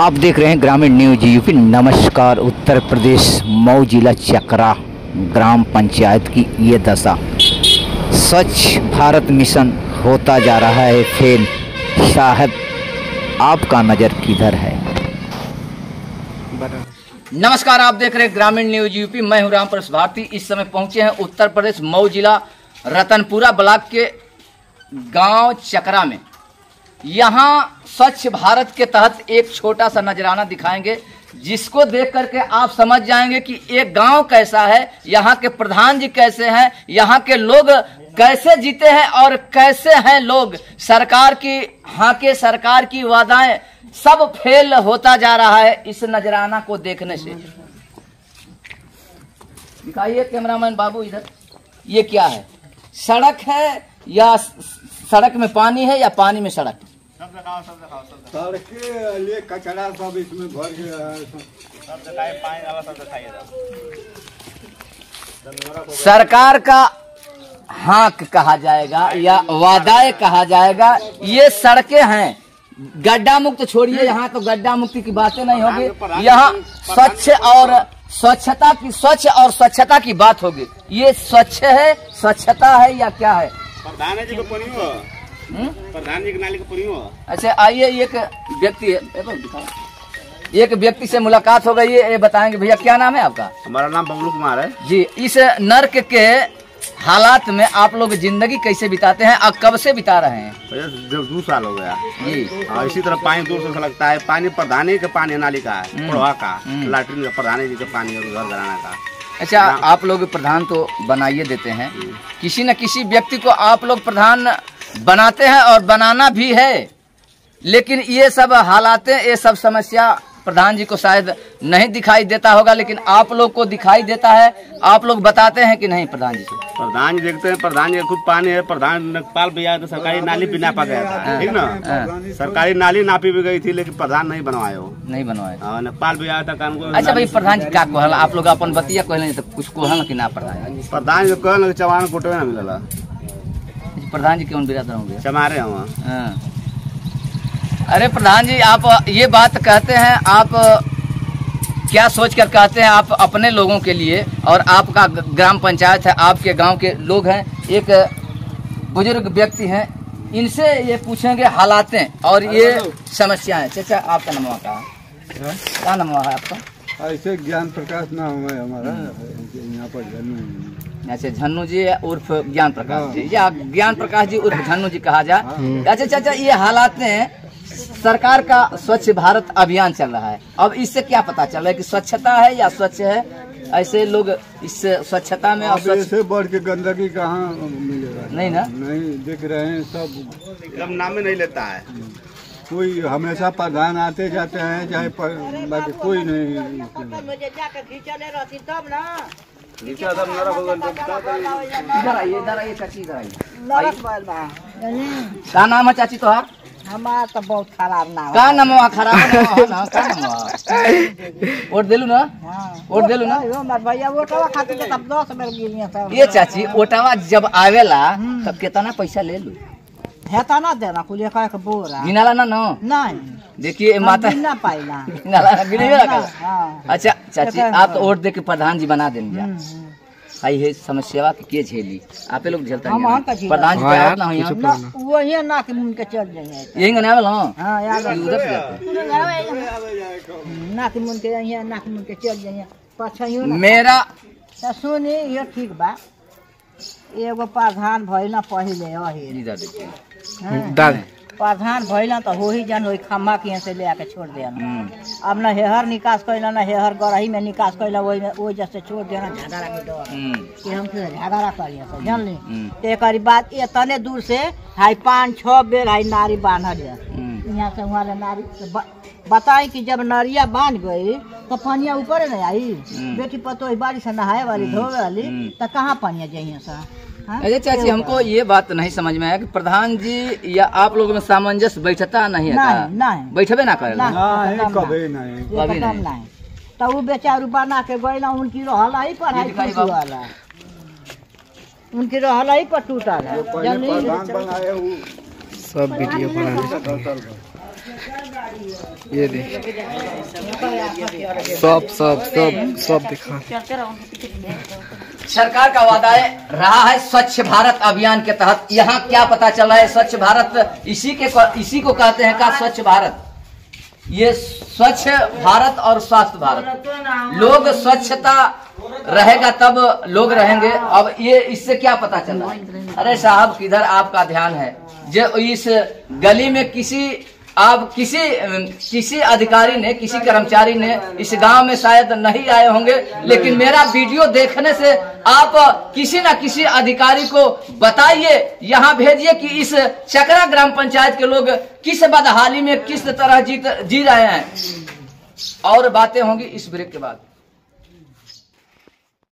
आप देख रहे हैं ग्रामीण न्यूज यूपी। नमस्कार। उत्तर प्रदेश मऊ जिला चकरा ग्राम पंचायत की ये दशा, स्वच्छ भारत मिशन होता जा रहा है फेल। साहब, आपका नज़र किधर है? नमस्कार, आप देख रहे हैं ग्रामीण न्यूज यूपी। मैं हूं रामप्रसाद भारती। इस समय पहुंचे हैं उत्तर प्रदेश मऊ जिला रतनपुरा ब्लॉक के गांव चकरा में। यहाँ स्वच्छ भारत के तहत एक छोटा सा नजराना दिखाएंगे, जिसको देख करके आप समझ जाएंगे कि एक गांव कैसा है, यहाँ के प्रधान जी कैसे हैं, यहाँ के लोग कैसे जीते हैं और कैसे हैं लोग। सरकार की वादाएं सब फेल होता जा रहा है इस नजराना को देखने से। दिखाइए कैमरामैन बाबू इधर। ये क्या है? सड़क है या सड़क में पानी है या पानी में सड़क? सड़क के लिए कचरा सब इसमें भर गया है। सरकार का हाँक कहा जाएगा या वादाएं कहा जाएगा। ये सड़कें हैं, गड्ढा मुक्त छोड़िए, यहाँ तो गड्ढा मुक्ति की बातें नहीं होगी। यहाँ स्वच्छ और स्वच्छता की बात होगी। ये स्वच्छ है, स्वच्छता है या क्या है? प्रधान जी को प्रधान जी के नाली को। अच्छा, आइए, एक व्यक्ति से मुलाकात हो गई है। ये बताएंगे भैया, क्या नाम है आपका? हमारा नाम बबलू कुमार है जी। इस नर्क के हालात में आप लोग जिंदगी कैसे बिताते हैं और कब से बिता रहे हैं? 2 साल हो गया जी। इसी तरह पानी दूर से लगता है। पानी प्रधानी का पानी नाली का है, पड़वा का, लैट्रिन का, प्रधानी जी का पानी और घर घराना का। अच्छा, आप लोग प्रधान तो बनाइए देते हैं, किसी न किसी व्यक्ति को आप लोग प्रधान बनाते हैं और बनाना भी है, लेकिन ये सब हालातें, ये सब समस्या प्रधान जी को शायद नहीं दिखाई देता होगा, लेकिन आप लोग को दिखाई देता है। आप लोग बताते हैं कि नहीं प्रधान जी को? प्रधान जी देखते हैं। प्रधान जी खुद पानी है। प्रधान नकपाल भी आया तो सरकारी नाली भी नापा गया था, ठीक ना? सरकारी नाली नापी भी गई थी, लेकिन प्रधान नहीं बनवाए, वो नहीं बनवाए। नकपाल भी आया था कान को। अच्छा भाई, प्रधान जी क्या कहल? आप लोग अपन बतिया कहल तो कुछ कहल कि ना? प्रधान जी कहल चवान कोटे ना मिलला। प्रधान जी कौन बिरादर होंगे? चमारे हम। अरे प्रधान जी, आप ये बात कहते हैं, आप क्या सोच कर कहते हैं? आप अपने लोगों के लिए, और आपका ग्राम पंचायत है, आपके गांव के लोग हैं, एक बुजुर्ग व्यक्ति हैं, इनसे ये पूछेंगे हालातें और ये समस्याएं। चाचा, आपका नाम क्या नाम है आपका? ऐसे ज्ञान प्रकाश नाम है हमारा, यहाँ पर झन्नू। अच्छा, झन्नू जी उर्फ ज्ञान प्रकाश जी, या ज्ञान प्रकाश जी उर्फ झन्नू जी कहा जाए। अच्छा चाचा, ये हालातें, सरकार का स्वच्छ भारत अभियान चल रहा है, अब इससे क्या पता चल रहा है कि स्वच्छता है या स्वच्छ है? ऐसे लोग इस स्वच्छता में इससे बढ़ के गंदगी कहाँ मिलेगा? नहीं ना, नहीं दिख रहे हैं, सब नाम में नहीं लेता है कोई। हमेशा प्रधान आते जाते हैं, चाहे बाकी कोई नहीं। इधर आइए चाची, इधर आइए। क्या नाम है चाची तोहार? हमारा तो बहुत खराब नाम। का नमवा खराब ना? का नमवा? वोट देलू ना? वोट देलू ना? भैया वोटवा खातिर के तब 10 बेर गिलिया सब। ये चाची, वोटवा जब आवेला तब कितना पैसा ले लू? हेता ना देना कुल एक बोरा गिनाला ना? नहीं। देखिए माता ना पाइला गिनेगा। अच्छा चाची, आप तो वोट दे के प्रधान जी बना देंगे। आई है समस्या के झेली, आप लोग झेलता है। प्रधान जी क्या ना हो वो ये ना कि मुन के चल जाए, यही ना आवेला। हां यार, उधर से जाते ना कि मुन के यहां, ना कि मुन के चल जाए पछियो ना। मेरा त सुनी, ये ठीक बा। एगो प्रधान भइला पहिले ओही इधर देखिए, प्रधान भइला तो हो ही जान, खम्मा के से ले आके छोड़ देना। अब ना हेहर निकास कैला, ना हेहर गरही में निकास कैला, वही जैसे छोड़ देना झगड़ा में डर कि हम झगड़ा करिए सब जान ली। एक बात ये तने दूर से हाई 5-6 बेर हाई नारी बांधल है, यहाँ से वहाँ नारी बताई कि जब नरिया बांध गई तो पानिया ऊपर नहीं आई। बेटी पतो बारिश से नहाए वाली, धोवे वाली, तो कहाँ पानिया जाइए सा? अरे चाची, हमको ये बात नहीं समझ में आया कि प्रधान जी या आप लोगों में सामंजस्य बैठता नहीं है? नहीं, बैठबे ना करेला। कभी नहीं। तो वो बेचारू बना के गईला, उनकी रहला ही पर वाला, उनकी रहला ही पर टूटा है। सब वीडियो बना ये देखिए सब दिखा। सरकार का वादा रहा है स्वच्छ भारत अभियान के तहत। यहाँ क्या पता चला है, स्वच्छ भारत इसी को कहते हैं का स्वच्छ भारत। ये स्वच्छ भारत और स्वास्थ्य भारत, लोग स्वच्छता रहेगा तब लोग रहेंगे। अब ये इससे क्या पता चला? अरे साहब किधर आपका ध्यान है? जो इस गली में किसी अधिकारी ने, किसी कर्मचारी ने इस गांव में शायद नहीं आए होंगे, लेकिन मेरा वीडियो देखने से आप किसी न किसी अधिकारी को बताइए, यहाँ भेजिए कि इस चकरा ग्राम पंचायत के लोग किस बदहाली में किस तरह जी रहे हैं। और बातें होंगी इस ब्रेक के बाद।